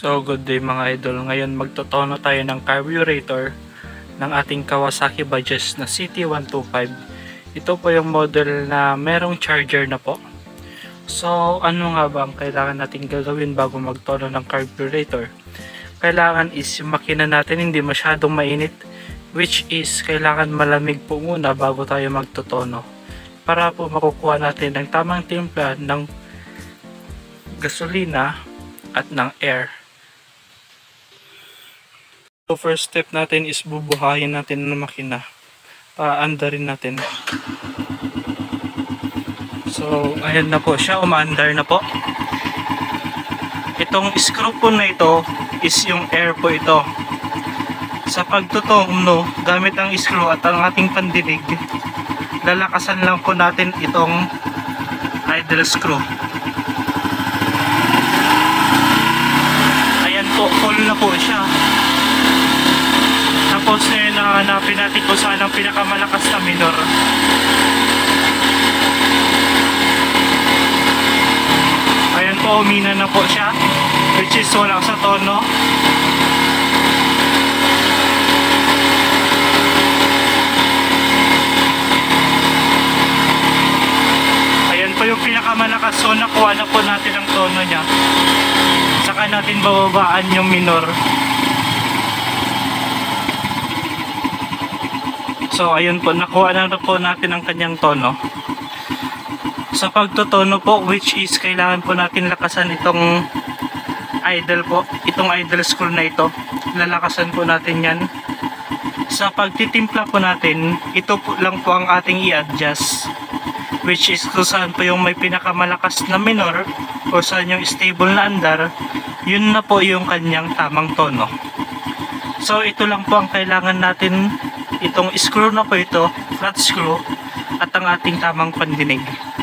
So good day mga idol, ngayon magtotono tayo ng carburetor ng ating Kawasaki Bajaj na CT125. Ito po yung model na merong charger na po. So ano nga ba ang kailangan natin gagawin bago magtono ng carburetor? Kailangan is yung makina natin hindi masyadong mainit, which is kailangan malamig po muna bago tayo magtotono para po makukuha natin ang tamang timpla ng gasolina at ng air. So first step natin is bubuhayin natin ng makina. Paandarin natin. So ayan na po siya, umaandar na po. Itong screw po na ito is yung air po ito. Sa pagtutono gamit ang screw at ang ating pandinig, lalakasan lang po natin itong idle screw. Ayan po, full na po siya. Tapos nahanapin natin kung saan ang pinakamalakas na minor. Ayan po, umina na po siya, which is wala sa tono. Ayan po yung pinakamalakas, so nakuha na po natin ang tono niya. Saka natin bababaan yung minor. So ayun po, nakuha na po natin ang kanyang tono. Sa pagtotono po, which is kailangan po natin lakasan itong idle po, itong idle screw na ito. Lalakasan po natin yan. Sa pagtitimpla po natin, ito po lang po ang ating i-adjust, which is kung saan po yung may pinakamalakas na minor o saan yung stable na andar, yun na po yung kanyang tamang tono. So ito lang po ang kailangan natin, itong screw na po ito, flat screw, at ang ating tamang pandinig.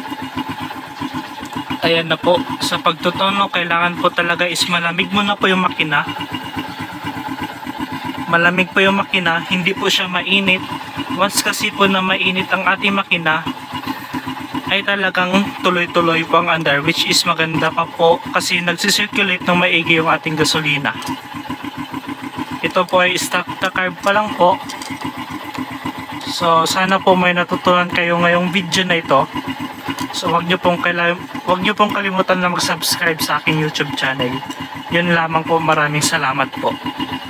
Ayan na po, sa pagtutono kailangan po talaga is malamig muna po yung makina. Malamig po yung makina, hindi po siya mainit. Once kasi po na mainit ang ating makina, ay talagang tuloy-tuloy po ang andar, which is maganda pa po kasi nagsisirculate ng maigi yung ating gasolina. Ito po ay stock na carb pa lang po. So sana po may natutunan kayo ngayong video na ito. So wag niyo pong kalimutan na mag-subscribe sa aking YouTube channel. Yun lamang po, maraming salamat po.